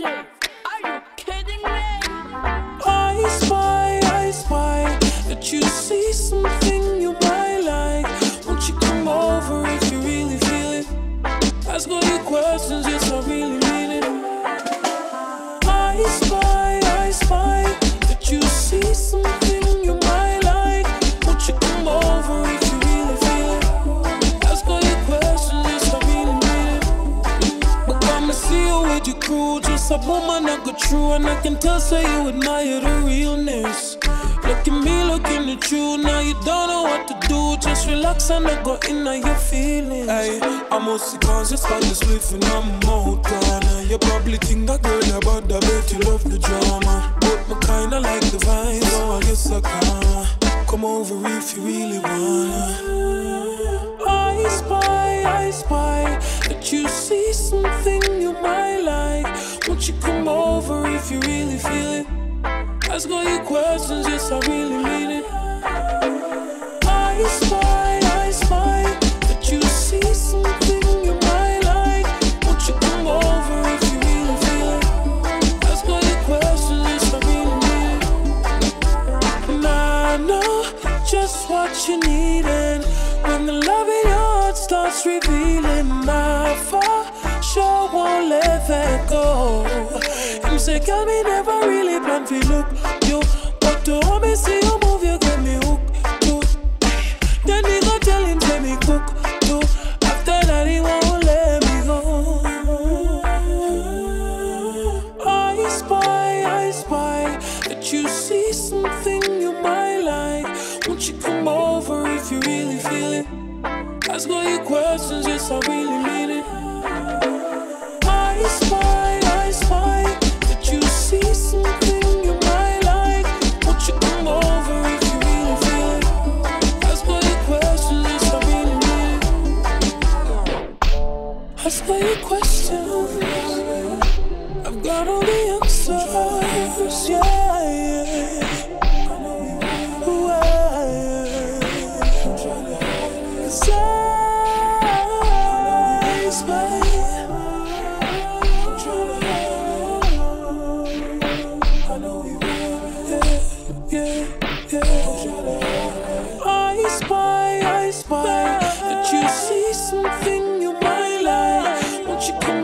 Are you kidding me? I spy that you see something you might like. Won't you come over if you really feel it? Ask all your questions, yes, I really mean it. I spy that you see something you might like. Won't you come over if you really feel it? Ask all your questions, yes, I really mean it. But come and see you with your crew, just a woman I go true, and I can tell, say you admire the realness. Look at me, looking at you, now you don't know what to do. Just relax and I go in on your feelings. Hey, I'm mostly conscious about the spliff and I'm out gone. You probably think that girl about the bet you love the drama. But me kinda like the vibe, so I guess I can. Come over if you really wanna. I spy that you see something you might like. Won't you come over if you really feel it? Ask all your questions, yes, I really mean it. I spy that you see something you might like. Won't you come over if you really feel it? Ask all your questions, yes, I really mean it. And I know just what you need, and when the love in your heart starts revealing, my for sure won't let that go. Him say, girl, me never really plan to look you, but to how me see you move, you get me hooked too. Then he go tell him, let me cook too. After that, he won't let me go. I spy that you see something you might like. Won't you come over if you really feel it? Ask all your questions, yes, I really mean it. I spy that you see something you might like. Won't you come over if you really feel it? Ask all your questions, yes, I really mean it. Ask all your questions, I've got all the answers, yeah. I spy that you see something you might like. Won't you come